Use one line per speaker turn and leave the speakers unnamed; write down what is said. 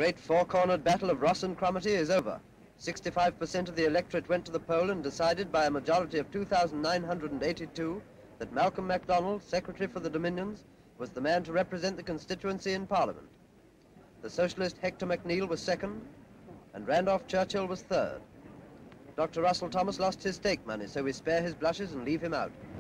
great four-cornered battle of Ross and Cromarty is over. 65% of the electorate went to the poll and decided by a majority of 2,982 that Malcolm MacDonald, Secretary for the Dominions, was the man to represent the constituency in Parliament. The socialist Hector McNeil was second, and Randolph Churchill was third. Dr. Russell Thomas lost his stake money, so we spare his blushes and leave him out.